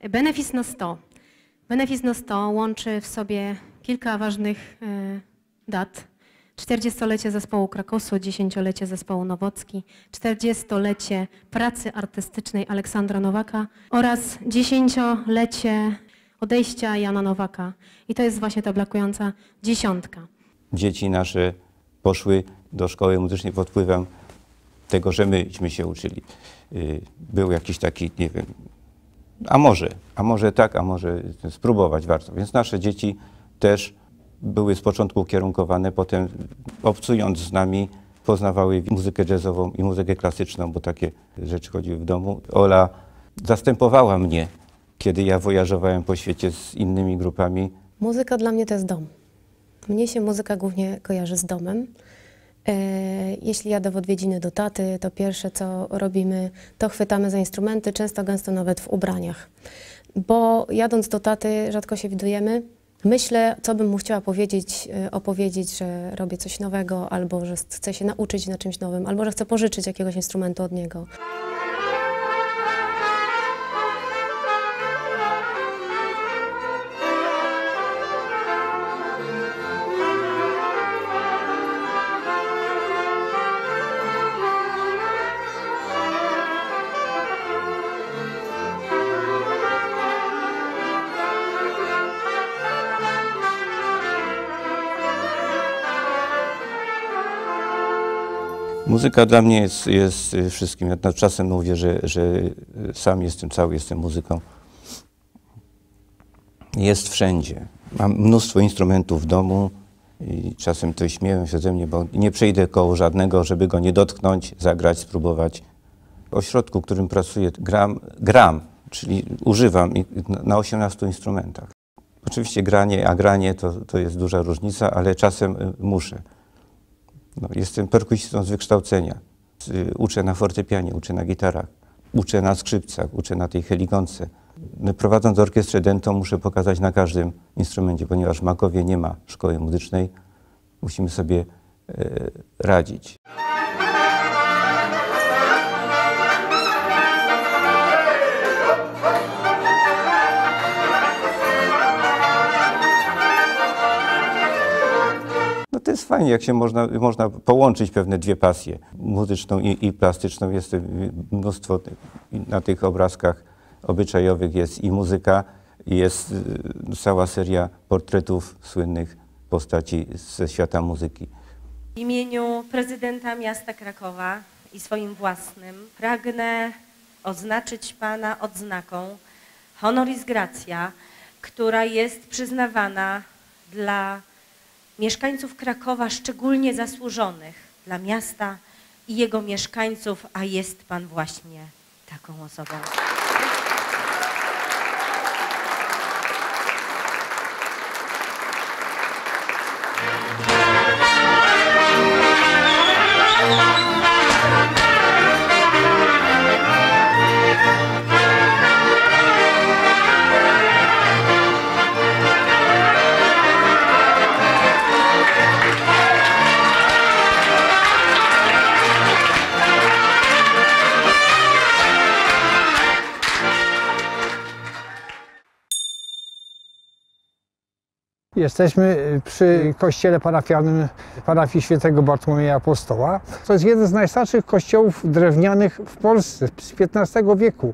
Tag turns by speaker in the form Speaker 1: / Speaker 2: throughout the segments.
Speaker 1: Benefis na 100. Benefis na 100 łączy w sobie kilka ważnych dat. 40-lecie zespołu Krakosu, 10-lecie zespołu Nowocki, 40-lecie pracy artystycznej Aleksandra Nowaka oraz 10-lecie odejścia Jana Nowaka. I to jest właśnie ta brakująca dziesiątka.
Speaker 2: Dzieci nasze poszły do szkoły muzycznej pod wpływem tego, że myśmy się uczyli. Był jakiś taki, nie wiem, a może tak, a może spróbować warto. Więc nasze dzieci też były z początku ukierunkowane, potem obcując z nami poznawały muzykę jazzową i muzykę klasyczną, bo takie rzeczy chodziły w domu. Ola zastępowała mnie, kiedy ja wojażowałem po świecie z innymi grupami.
Speaker 1: Muzyka dla mnie to jest dom. Mnie się muzyka głównie kojarzy z domem. Jeśli jadę w odwiedziny do taty, to pierwsze co robimy, to chwytamy za instrumenty, często gęsto nawet w ubraniach. Bo jadąc do taty rzadko się widujemy. Myślę, co bym mu chciała opowiedzieć, że robię coś nowego, albo że chcę się nauczyć na czymś nowym, albo że chcę pożyczyć jakiegoś instrumentu od niego.
Speaker 2: Muzyka dla mnie jest wszystkim. Ja czasem mówię, że sam cały jestem muzyką. Jest wszędzie. Mam mnóstwo instrumentów w domu i czasem to śmieją się ze mnie, bo nie przejdę koło żadnego, żeby go nie dotknąć, zagrać, spróbować. W ośrodku, w którym pracuję, gram, czyli używam na 18 instrumentach. Oczywiście granie to jest duża różnica, ale czasem muszę. No, jestem perkusistą z wykształcenia. Uczę na fortepianie, uczę na gitarach, uczę na skrzypcach, uczę na tej heligonce. Prowadząc orkiestrę dętą muszę pokazać na każdym instrumencie, ponieważ w Makowie nie ma szkoły muzycznej. Musimy sobie radzić. To jest fajnie, jak się można połączyć pewne dwie pasje, muzyczną i plastyczną. Jest mnóstwo na tych obrazkach obyczajowych, jest i muzyka, i jest cała seria portretów słynnych postaci ze świata muzyki.
Speaker 3: W imieniu prezydenta miasta Krakowa i swoim własnym pragnę oznaczyć Pana odznaką Honoris Gratia, która jest przyznawana dla mieszkańców Krakowa szczególnie zasłużonych dla miasta i jego mieszkańców, a jest Pan właśnie taką osobą.
Speaker 4: Jesteśmy przy kościele parafialnym parafii Świętego Bartłomieja Apostoła. To jest jeden z najstarszych kościołów drewnianych w Polsce z XV wieku,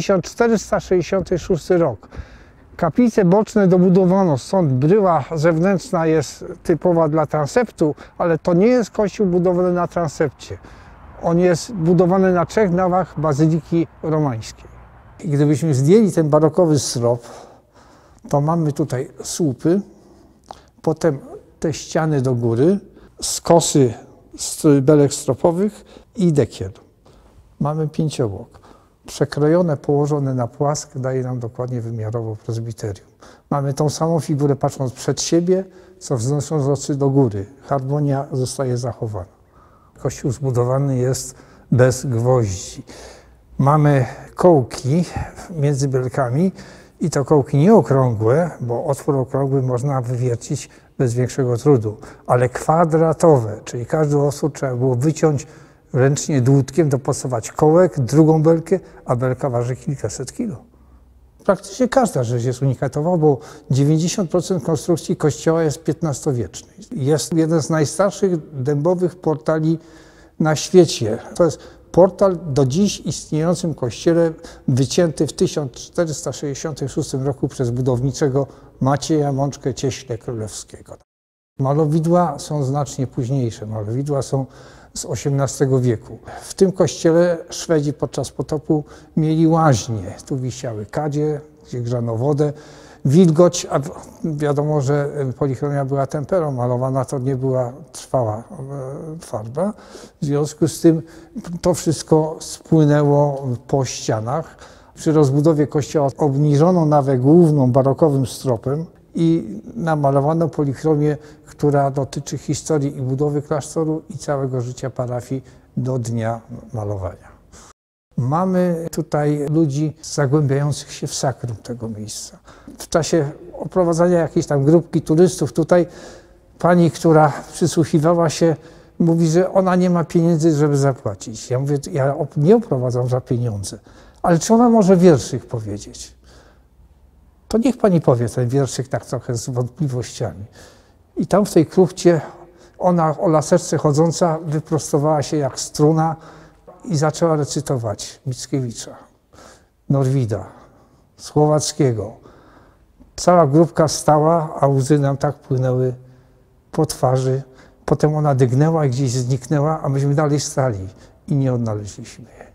Speaker 4: 1466 rok. Kaplice boczne dobudowano, stąd bryła zewnętrzna jest typowa dla transeptu, ale to nie jest kościół budowany na transepcie. On jest budowany na 3 nawach bazyliki romańskiej. I gdybyśmy zdjęli ten barokowy strop, to mamy tutaj słupy, potem te ściany do góry, skosy belek stropowych i dekiel. Mamy 5-obłok. Przekrojone, położone na płask daje nam dokładnie wymiarowo prezbiterium. Mamy tą samą figurę patrząc przed siebie, co wznosząc oczy do góry. Harmonia zostaje zachowana. Kościół zbudowany jest bez gwoździ. Mamy kołki między belkami i to kołki nie okrągłe, bo otwór okrągły można wywiercić bez większego trudu, ale kwadratowe, czyli każdy otwór trzeba było wyciąć ręcznie dłutkiem, dopasować kołek, drugą belkę, a belka waży kilkaset kilo. Praktycznie każda rzecz jest unikatowa, bo 90% konstrukcji kościoła jest XV-wiecznej. Jest jeden z najstarszych dębowych portali na świecie. To jest portal do dziś istniejącym kościele, wycięty w 1466 roku przez budowniczego Macieja Mączkę Cieśle Królewskiego. Malowidła są znacznie późniejsze. Malowidła są z XVIII wieku. W tym kościele Szwedzi podczas potopu mieli łaźnie. Tu wisiały kadzie, gdzie grzano wodę. Wilgoć, a wiadomo, że polichromia była temperą malowana, to nie była trwała farba. W związku z tym to wszystko spłynęło po ścianach. Przy rozbudowie kościoła obniżono nawę główną barokowym stropem i namalowano polichromię, która dotyczy historii i budowy klasztoru i całego życia parafii do dnia malowania. Mamy tutaj ludzi zagłębiających się w sakrum tego miejsca. W czasie oprowadzania jakiejś tam grupki turystów tutaj pani, która przysłuchiwała się, mówi, że ona nie ma pieniędzy, żeby zapłacić. Ja mówię, ja nie oprowadzam za pieniądze, ale czy ona może wierszyk powiedzieć? To niech pani powie ten wierszyk tak trochę z wątpliwościami. I tam w tej kruchcie ona o laseczce chodząca wyprostowała się jak struna i zaczęła recytować Mickiewicza, Norwida, Słowackiego. Cała grupka stała, a łzy nam tak płynęły po twarzy. Potem ona dygnęła i gdzieś zniknęła, a myśmy dalej stali i nie odnaleźliśmy jej.